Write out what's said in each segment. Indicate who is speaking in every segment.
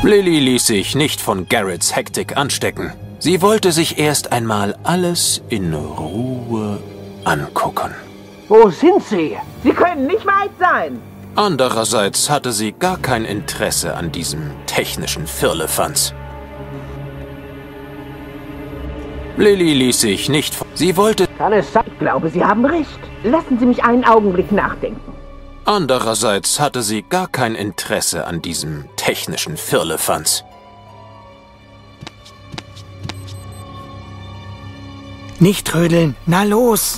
Speaker 1: Lily ließ sich nicht von Garretts Hektik anstecken. Sie wollte sich erst einmal alles in Ruhe angucken.
Speaker 2: Wo sind Sie?
Speaker 3: Sie können nicht weit sein.
Speaker 1: Andererseits hatte sie gar kein Interesse an diesem technischen Firlefanz. Lily ließ sich nicht von... Sie wollte...
Speaker 2: Kann es sein?
Speaker 3: Ich glaube, Sie haben recht. Lassen Sie mich einen Augenblick nachdenken.
Speaker 1: Andererseits hatte sie gar kein Interesse an diesem technischen Firlefanz.
Speaker 4: Nicht trödeln, na los!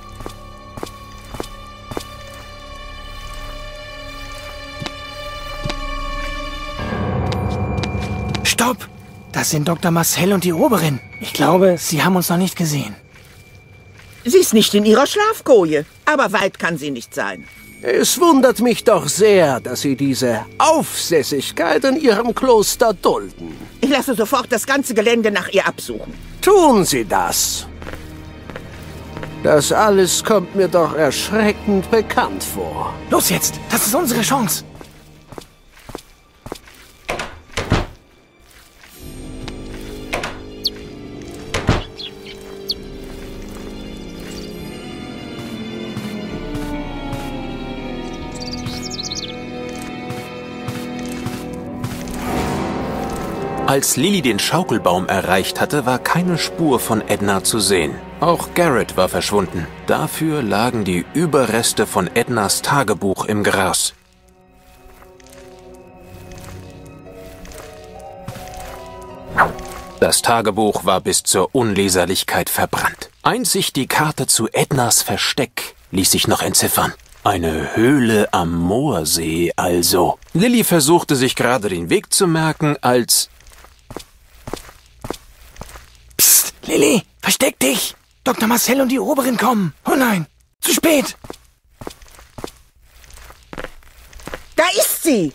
Speaker 4: Stopp! Das sind Dr. Marcel und die Oberin. Ich glaube, sie haben uns noch nicht gesehen.
Speaker 3: Sie ist nicht in ihrer Schlafkoje, aber weit kann sie nicht sein.
Speaker 2: Es wundert mich doch sehr, dass Sie diese Aufsässigkeit in Ihrem Kloster dulden.
Speaker 3: Ich lasse sofort das ganze Gelände nach ihr absuchen.
Speaker 2: Tun Sie das. Das alles kommt mir doch erschreckend bekannt vor.
Speaker 4: Los jetzt, das ist unsere Chance.
Speaker 1: Als Lily den Schaukelbaum erreicht hatte, war keine Spur von Edna zu sehen. Auch Garrett war verschwunden. Dafür lagen die Überreste von Ednas Tagebuch im Gras. Das Tagebuch war bis zur Unleserlichkeit verbrannt. Einzig die Karte zu Ednas Versteck ließ sich noch entziffern. Eine Höhle am Moorsee also. Lily versuchte sich gerade den Weg zu merken, als...
Speaker 4: Psst, Lily, versteck dich! Dr. Marcel und die Oberin kommen. Oh nein, zu spät!
Speaker 3: Da ist sie!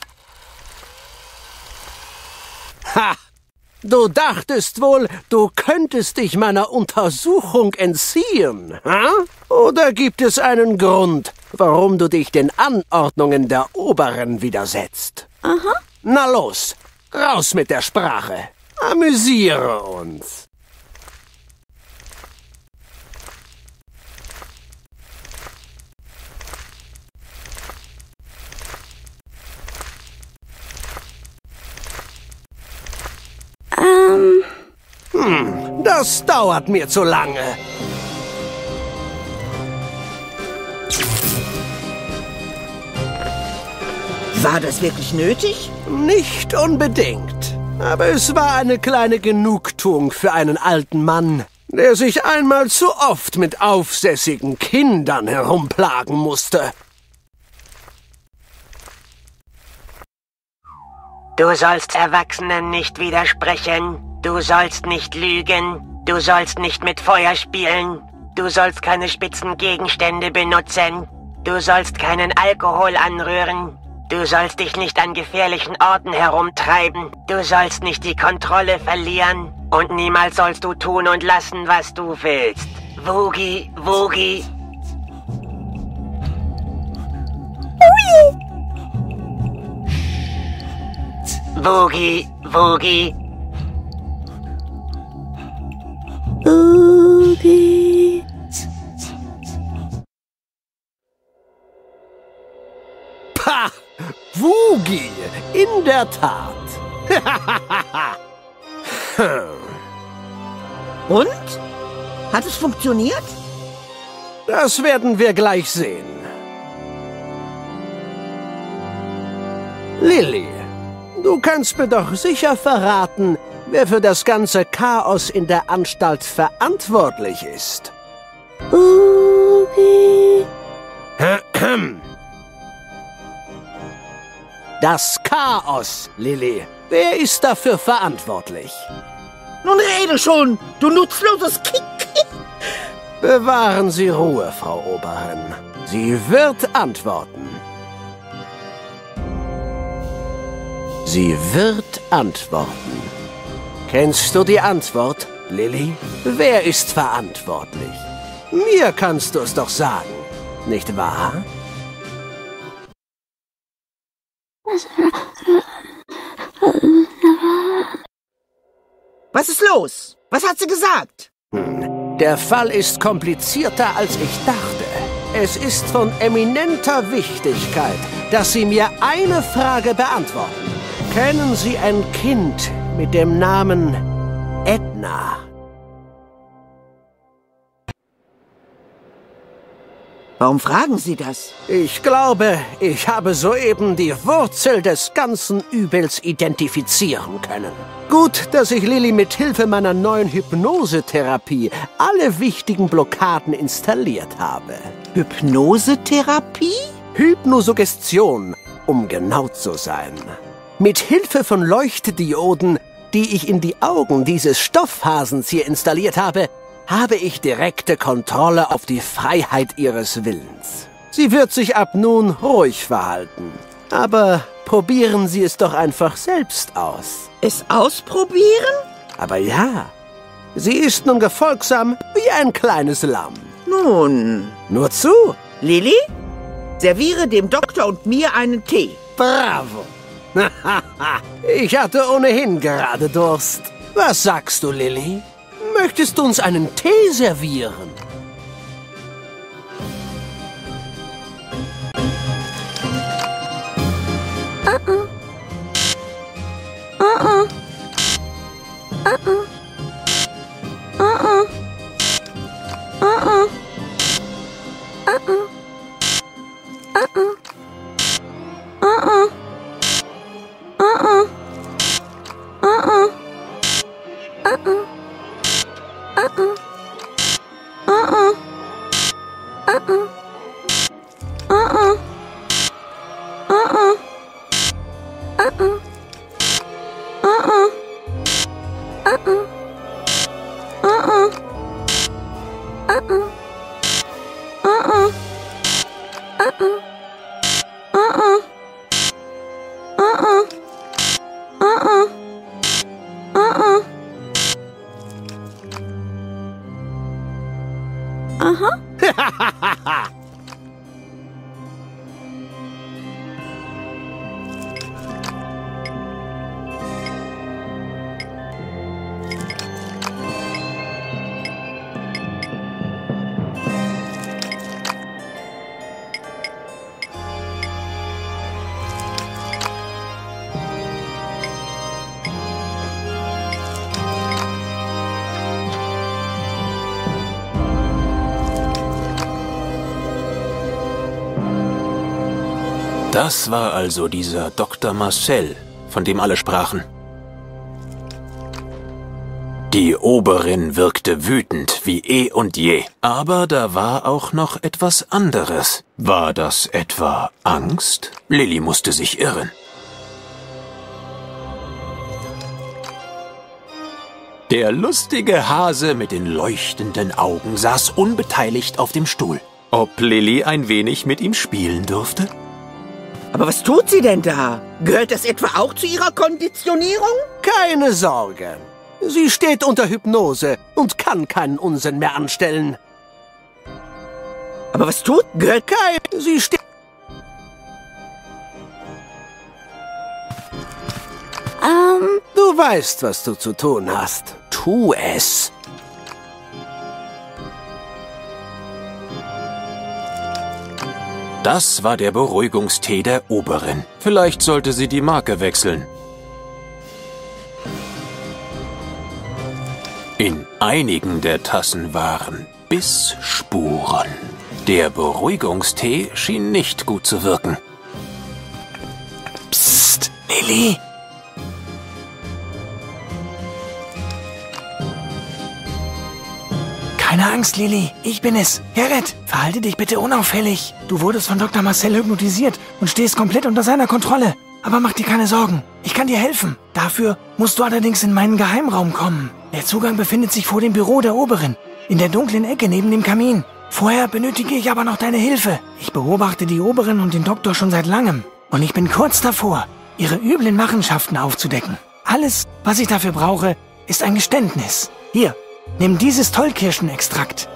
Speaker 2: Ha! Du dachtest wohl, du könntest dich meiner Untersuchung entziehen, ha? Oder gibt es einen Grund, warum du dich den Anordnungen der Oberin widersetzt?
Speaker 5: Aha.
Speaker 2: Na los, raus mit der Sprache. Amüsiere uns. Das dauert mir zu lange.
Speaker 3: War das wirklich nötig?
Speaker 2: Nicht unbedingt. Aber es war eine kleine Genugtuung für einen alten Mann, der sich einmal zu oft mit aufsässigen Kindern herumplagen musste.
Speaker 6: Du sollst Erwachsenen nicht widersprechen. Du sollst nicht lügen. Du sollst nicht mit Feuer spielen. Du sollst keine spitzen Gegenstände benutzen. Du sollst keinen Alkohol anrühren. Du sollst dich nicht an gefährlichen Orten herumtreiben. Du sollst nicht die Kontrolle verlieren. Und niemals sollst du tun und lassen, was du willst. Woogie, Woogie. Woogie, Woogie.
Speaker 5: Boogie.
Speaker 2: Pah! Woogie! In der Tat!
Speaker 3: Und? Hat es funktioniert?
Speaker 2: Das werden wir gleich sehen. Lily, du kannst mir doch sicher verraten, wer für das ganze Chaos in der Anstalt verantwortlich ist.
Speaker 5: Boogie.
Speaker 2: Das Chaos, Lily. Wer ist dafür verantwortlich?
Speaker 3: Nun rede schon, du nutzloses Kick.
Speaker 2: Bewahren Sie Ruhe, Frau Oberin. Sie wird antworten. Sie wird antworten. Kennst du die Antwort, Lily? Wer ist verantwortlich? Mir kannst du es doch sagen, nicht wahr?
Speaker 3: Was ist los? Was hat sie gesagt?
Speaker 2: Der Fall ist komplizierter, als ich dachte. Es ist von eminenter Wichtigkeit, dass Sie mir eine Frage beantworten. Kennen Sie ein Kind mit dem Namen Edna?
Speaker 3: Warum fragen Sie das?
Speaker 2: Ich glaube, ich habe soeben die Wurzel des ganzen Übels identifizieren können. Gut, dass ich Lilly mit Hilfe meiner neuen Hypnosetherapie alle wichtigen Blockaden installiert habe.
Speaker 3: Hypnosetherapie?
Speaker 2: Hypnosuggestion, um genau zu sein. Mit Hilfe von Leuchtdioden, die ich in die Augen dieses Stoffhasens hier installiert habe, habe ich direkte Kontrolle auf die Freiheit ihres Willens. Sie wird sich ab nun ruhig verhalten. Aber probieren Sie es doch einfach selbst aus.
Speaker 3: Es ausprobieren?
Speaker 2: Aber ja, sie ist nun gefolgsam wie ein kleines Lamm.
Speaker 3: Nun,
Speaker 2: Nur zu.
Speaker 3: Lilly, serviere dem Doktor und mir einen Tee.
Speaker 2: Bravo. Ich hatte ohnehin gerade Durst. Was sagst du, Lilly? Möchtest du uns einen Tee servieren?
Speaker 1: Das war also dieser Dr. Marcel, von dem alle sprachen. Die Oberin wirkte wütend wie eh und je. Aber da war auch noch etwas anderes. War das etwa Angst? Lilly musste sich irren. Der lustige Hase mit den leuchtenden Augen saß unbeteiligt auf dem Stuhl. Ob Lilly ein wenig mit ihm spielen durfte?
Speaker 3: Aber was tut sie denn da? Gehört das etwa auch zu ihrer Konditionierung?
Speaker 2: Keine Sorge. Sie steht unter Hypnose und kann keinen Unsinn mehr anstellen.
Speaker 3: Aber was tut? Gehört
Speaker 2: Sie steht... Du weißt, was du zu tun hast. Tu es.
Speaker 1: Das war der Beruhigungstee der Oberin. Vielleicht sollte sie die Marke wechseln. In einigen der Tassen waren Bissspuren. Der Beruhigungstee schien nicht gut zu wirken.
Speaker 4: Psst, Lilly. Keine Angst, Lilly. Ich bin es. Gerrit, verhalte dich bitte unauffällig. Du wurdest von Dr. Marcel hypnotisiert und stehst komplett unter seiner Kontrolle. Aber mach dir keine Sorgen. Ich kann dir helfen. Dafür musst du allerdings in meinen Geheimraum kommen. Der Zugang befindet sich vor dem Büro der Oberin. In der dunklen Ecke neben dem Kamin. Vorher benötige ich aber noch deine Hilfe. Ich beobachte die Oberin und den Doktor schon seit langem. Und ich bin kurz davor, ihre üblen Machenschaften aufzudecken. Alles, was ich dafür brauche, ist ein Geständnis. Hier. Nimm dieses Tollkirschenextrakt.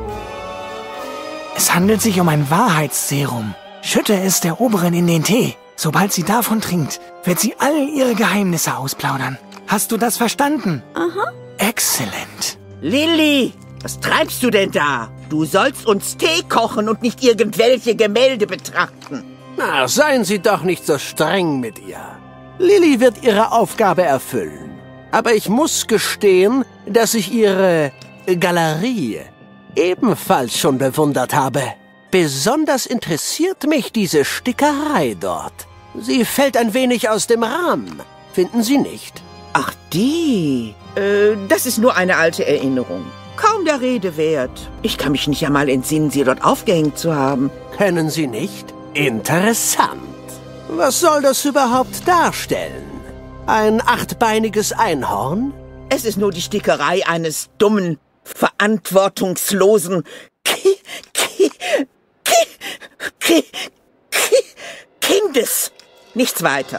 Speaker 4: Es handelt sich um ein Wahrheitsserum. Schütte es der Oberin in den Tee. Sobald sie davon trinkt, wird sie all ihre Geheimnisse ausplaudern. Hast du das verstanden?
Speaker 5: Aha.
Speaker 4: Exzellent.
Speaker 3: Lilly, was treibst du denn da? Du sollst uns Tee kochen und nicht irgendwelche Gemälde betrachten.
Speaker 2: Na, seien Sie doch nicht so streng mit ihr. Lilly wird ihre Aufgabe erfüllen. Aber ich muss gestehen, dass ich ihre Galerie ebenfalls schon bewundert habe. Besonders interessiert mich diese Stickerei dort. Sie fällt ein wenig aus dem Rahmen, finden Sie nicht?
Speaker 3: Ach, die. Das ist nur eine alte Erinnerung. Kaum der Rede wert. Ich kann mich nicht einmal entsinnen, sie dort aufgehängt zu haben.
Speaker 2: Kennen Sie nicht? Interessant. Was soll das überhaupt darstellen? Ein achtbeiniges Einhorn?
Speaker 3: Es ist nur die Stickerei eines dummen, verantwortungslosen Kindes. Nichts weiter.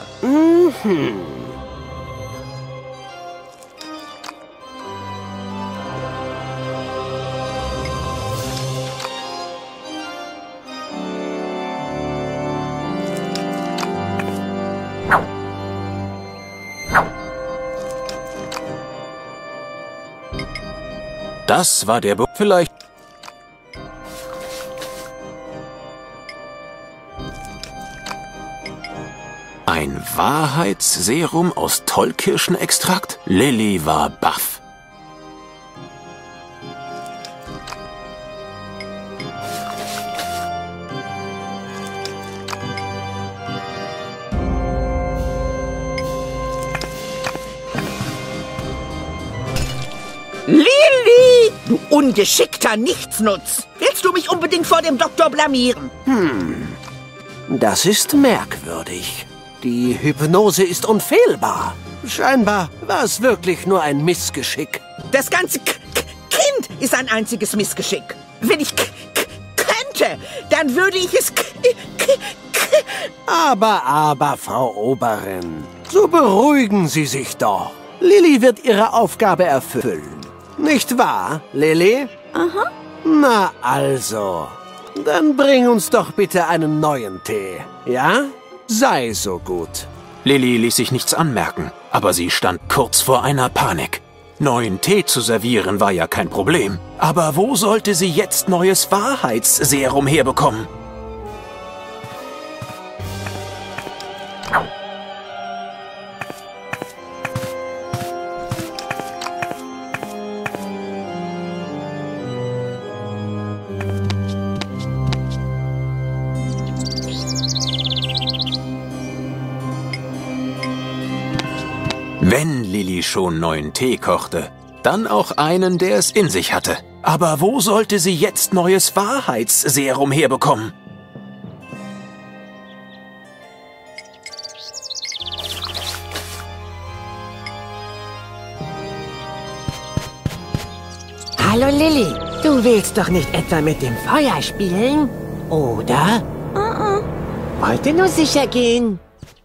Speaker 1: Das war der vielleicht... Ein Wahrheitsserum aus Tollkirschenextrakt? Lilly war baff.
Speaker 3: Lilly, du ungeschickter Nichtsnutz! Willst du mich unbedingt vor dem Doktor blamieren?
Speaker 2: Das ist merkwürdig. Die Hypnose ist unfehlbar. Scheinbar war es wirklich nur ein Missgeschick.
Speaker 3: Das ganze Kind ist ein einziges Missgeschick. Wenn ich könnte, dann würde ich es
Speaker 2: Aber, Frau Oberin, so beruhigen Sie sich doch. Lilly wird ihre Aufgabe erfüllen. Nicht wahr, Lilly?
Speaker 5: Aha.
Speaker 2: Na also, dann bring uns doch bitte einen neuen Tee, ja? Sei so gut.
Speaker 1: Lilly ließ sich nichts anmerken, aber sie stand kurz vor einer Panik. Neuen Tee zu servieren war ja kein Problem. Aber wo sollte sie jetzt neues Wahrheitsserum herbekommen? Wenn Lilly schon neuen Tee kochte, dann auch einen, der es in sich hatte. Aber wo sollte sie jetzt neues Wahrheitsserum herbekommen?
Speaker 6: Hallo Lilly, du willst doch nicht etwa mit dem Feuer spielen? Oder? Wollte nur sicher gehen.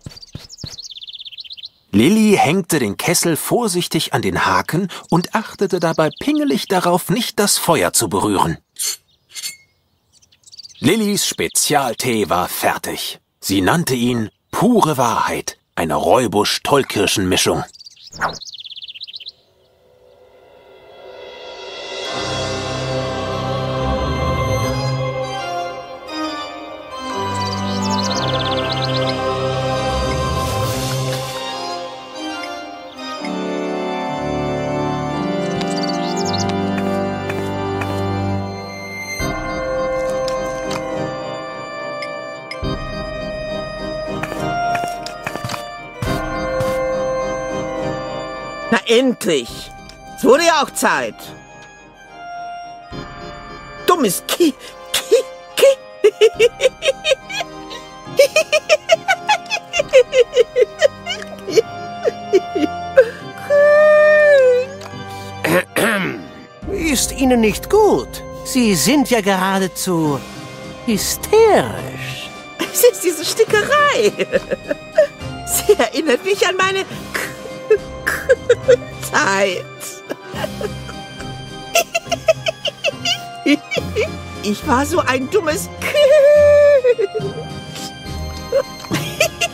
Speaker 1: Lilly hängte den Kessel vorsichtig an den Haken und achtete dabei pingelig darauf, nicht das Feuer zu berühren. Lillys Spezialtee war fertig. Sie nannte ihn Pure Wahrheit, eine Räubusch-Tollkirschen-Mischung.
Speaker 3: Na endlich! Es wurde ja auch Zeit. Dummes Ki.
Speaker 2: Ist Ihnen nicht gut? Sie sind ja geradezu hysterisch.
Speaker 3: Es ist diese Stickerei. Sie erinnert mich an meine Zeit. Ich war so ein dummes Kind.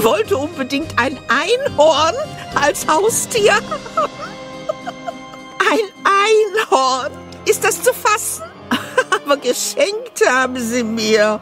Speaker 3: wollte unbedingt ein Einhorn als Haustier. Ein Einhorn. Ist das zu fassen? Aber geschenkt haben sie mir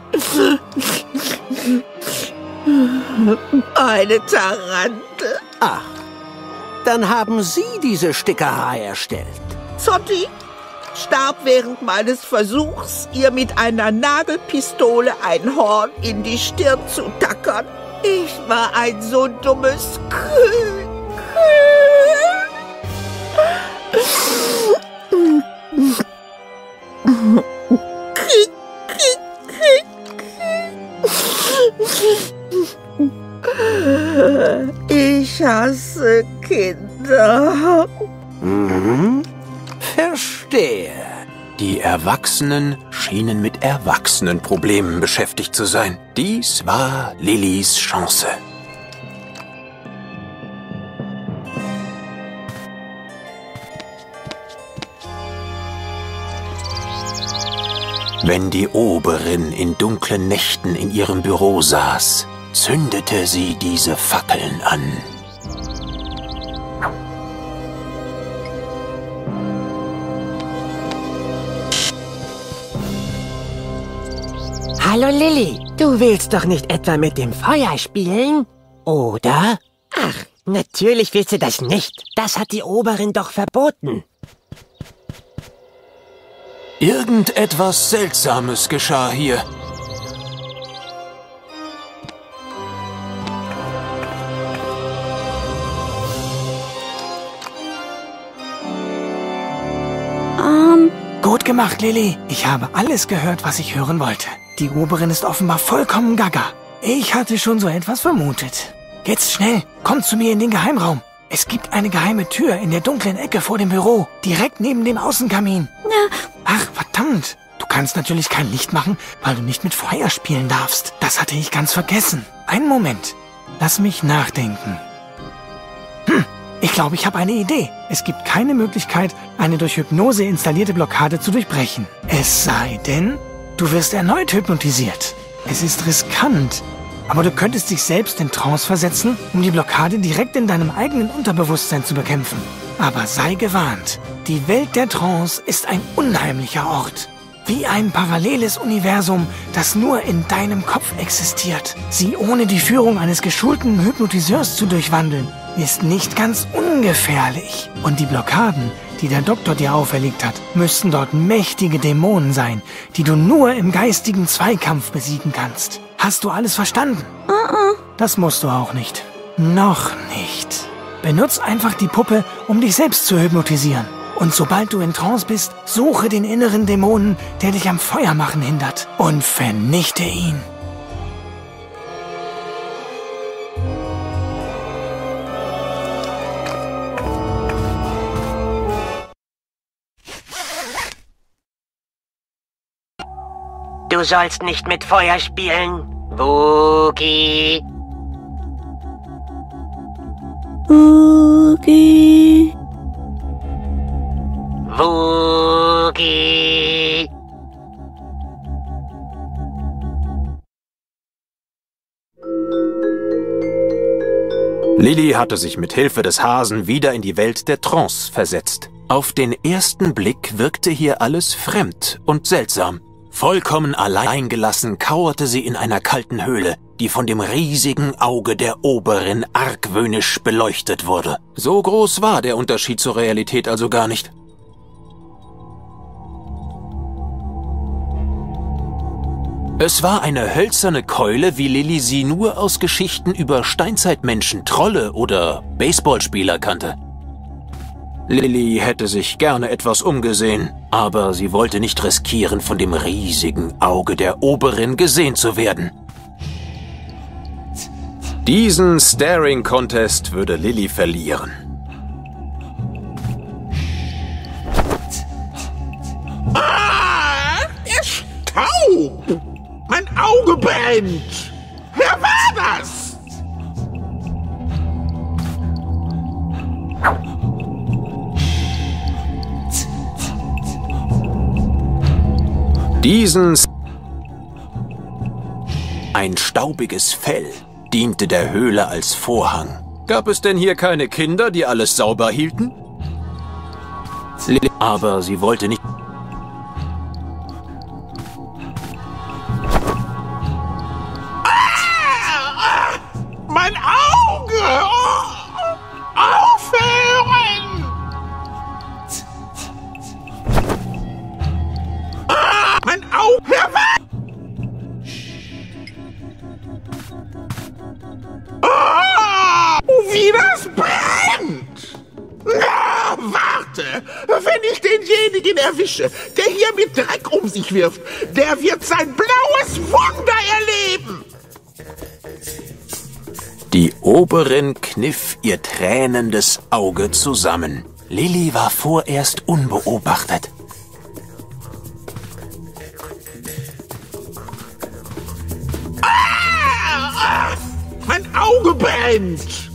Speaker 3: eine Tarantel.
Speaker 2: Ach, dann haben Sie diese Stickerei erstellt.
Speaker 3: Zotti starb während meines Versuchs, ihr mit einer Nagelpistole ein Horn in die Stirn zu tackern. Ich war ein so dummes Kühl. Ich hasse Kinder.
Speaker 2: Verstehe.
Speaker 1: Die Erwachsenen schienen mit Erwachsenenproblemen beschäftigt zu sein. Dies war Lillys Chance. Wenn die Oberin in dunklen Nächten in ihrem Büro saß, zündete sie diese Fackeln an.
Speaker 6: Hallo Lilly, du willst doch nicht etwa mit dem Feuer spielen? Oder? Ach, natürlich willst du das nicht. Das hat die Oberin doch verboten.
Speaker 1: Irgendetwas Seltsames geschah hier.
Speaker 4: Gut gemacht, Lilly. Ich habe alles gehört, was ich hören wollte. Die Oberin ist offenbar vollkommen gaga. Ich hatte schon so etwas vermutet. Jetzt schnell, komm zu mir in den Geheimraum. Es gibt eine geheime Tür in der dunklen Ecke vor dem Büro, direkt neben dem Außenkamin. Ach, verdammt. Du kannst natürlich kein Licht machen, weil du nicht mit Feuer spielen darfst. Das hatte ich ganz vergessen. Einen Moment. Lass mich nachdenken. Ich glaube, ich habe eine Idee. Es gibt keine Möglichkeit, eine durch Hypnose installierte Blockade zu durchbrechen. Es sei denn, du wirst erneut hypnotisiert. Es ist riskant, aber du könntest dich selbst in Trance versetzen, um die Blockade direkt in deinem eigenen Unterbewusstsein zu bekämpfen. Aber sei gewarnt, die Welt der Trance ist ein unheimlicher Ort. Wie ein paralleles Universum, das nur in deinem Kopf existiert. Sie ohne die Führung eines geschulten Hypnotiseurs zu durchwandeln, ist nicht ganz ungefährlich. Und die Blockaden, die der Doktor dir auferlegt hat, müssten dort mächtige Dämonen sein, die du nur im geistigen Zweikampf besiegen kannst. Hast du alles verstanden? Das musst du auch nicht. Noch nicht. Benutz einfach die Puppe, um dich selbst zu hypnotisieren. Und sobald du in Trance bist, suche den inneren Dämonen, der dich am Feuermachen hindert, und vernichte ihn.
Speaker 6: Du sollst nicht mit Feuer spielen, Wookie.
Speaker 5: Wookie.
Speaker 6: Wookie.
Speaker 1: Lilly hatte sich mit Hilfe des Hasen wieder in die Welt der Trance versetzt. Auf den ersten Blick wirkte hier alles fremd und seltsam. Vollkommen alleingelassen kauerte sie in einer kalten Höhle, die von dem riesigen Auge der Oberin argwöhnisch beleuchtet wurde. So groß war der Unterschied zur Realität also gar nicht. Es war eine hölzerne Keule, wie Lilly sie nur aus Geschichten über Steinzeitmenschen, Trolle oder Baseballspieler kannte. Lilly hätte sich gerne etwas umgesehen, aber sie wollte nicht riskieren, von dem riesigen Auge der Oberin gesehen zu werden. Diesen Staring-Contest würde Lilly verlieren.
Speaker 7: Der Staub! Mein Auge brennt! Wer war das?
Speaker 1: Ein staubiges Fell, diente der Höhle als Vorhang. Gab es denn hier keine Kinder, die alles sauber hielten? Aber sie wollte nicht...
Speaker 7: Mein Auge! Aufhören! Mein Auge! Wie das brennt! Na, warte! Wenn ich denjenigen erwische, der hier mit Dreck um sich wirft, der wird sein blaues Wunder erleben!
Speaker 1: Die Oberin kniff ihr tränendes Auge zusammen. Lilly war vorerst unbeobachtet.
Speaker 7: Mein Auge brennt!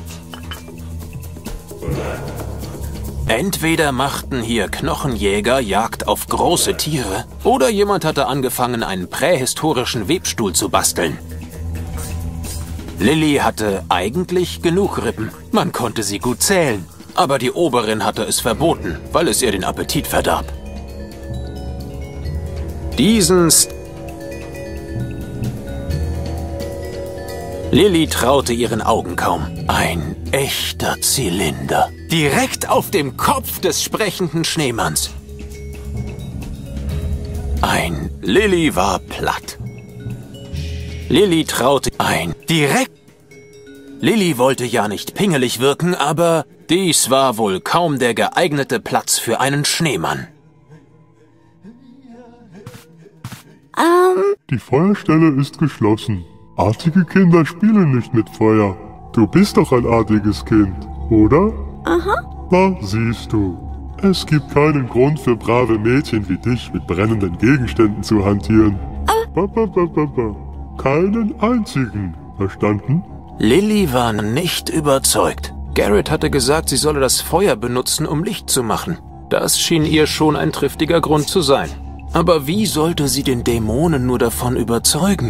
Speaker 1: Entweder machten hier Knochenjäger Jagd auf große Tiere, oder jemand hatte angefangen, einen prähistorischen Webstuhl zu basteln. Lilly hatte eigentlich genug Rippen. Man konnte sie gut zählen. Aber die Oberin hatte es verboten, weil es ihr den Appetit verdarb. Lilly traute ihren Augen kaum. Ein echter Zylinder. Direkt auf dem Kopf des sprechenden Schneemanns. Lilly war platt. Lilly traute Lilly wollte ja nicht pingelig wirken, aber dies war wohl kaum der geeignete Platz für einen Schneemann.
Speaker 5: Die Feuerstelle ist geschlossen. Artige Kinder spielen nicht mit Feuer. Du bist doch ein artiges Kind, oder?
Speaker 8: Aha.
Speaker 5: Na, siehst du. Es gibt keinen Grund für brave Mädchen wie dich mit brennenden Gegenständen zu hantieren. Keinen einzigen. Verstanden?
Speaker 1: Lilly war nicht überzeugt. Garrett hatte gesagt, sie solle das Feuer benutzen, um Licht zu machen. Das schien ihr schon ein triftiger Grund zu sein. Aber wie sollte sie den Dämonen nur davon überzeugen?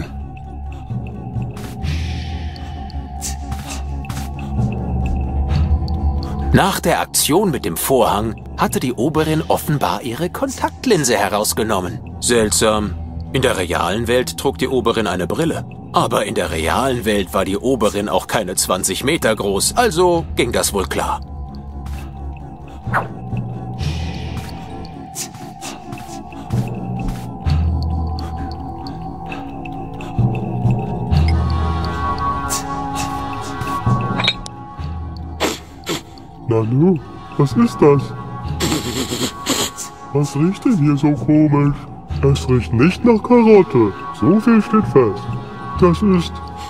Speaker 1: Nach der Aktion mit dem Vorhang hatte die Oberin offenbar ihre Kontaktlinse herausgenommen. Seltsam. In der realen Welt trug die Oberin eine Brille. Aber in der realen Welt war die Oberin auch keine 20 Meter groß, also ging das wohl klar.
Speaker 5: Nanu, was ist das? Was riecht denn hier so komisch? Es riecht nicht nach Karotte. So viel steht fest. Das ist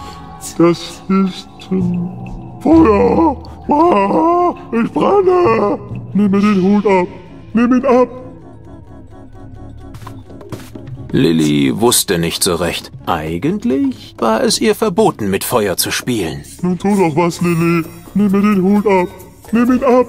Speaker 5: Feuer! Ah, ich brenne! Nimm mir den Hut ab! Nimm ihn ab!
Speaker 1: Lilly wusste nicht so recht. Eigentlich war es ihr verboten, mit Feuer zu spielen.
Speaker 5: Nun tu doch was, Lilly! Nimm mir den Hut ab! Nimm ihn ab!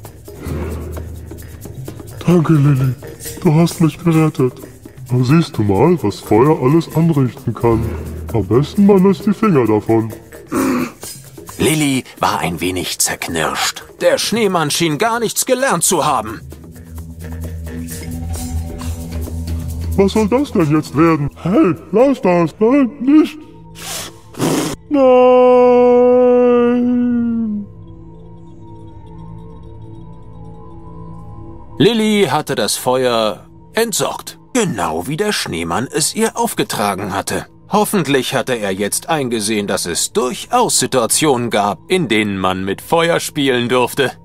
Speaker 5: Danke, Lilly. Du hast mich gerettet. Da siehst du mal, was Feuer alles anrichten kann. Am besten man lässt die Finger davon.
Speaker 1: Lilly war ein wenig zerknirscht. Der Schneemann schien gar nichts gelernt zu haben.
Speaker 5: Was soll das denn jetzt werden? Hey, lass das! Nein, nicht! Nein!
Speaker 1: Lilly hatte das Feuer entsorgt. Genau wie der Schneemann es ihr aufgetragen hatte. Hoffentlich hatte er jetzt eingesehen, dass es durchaus Situationen gab, in denen man mit Feuer spielen durfte.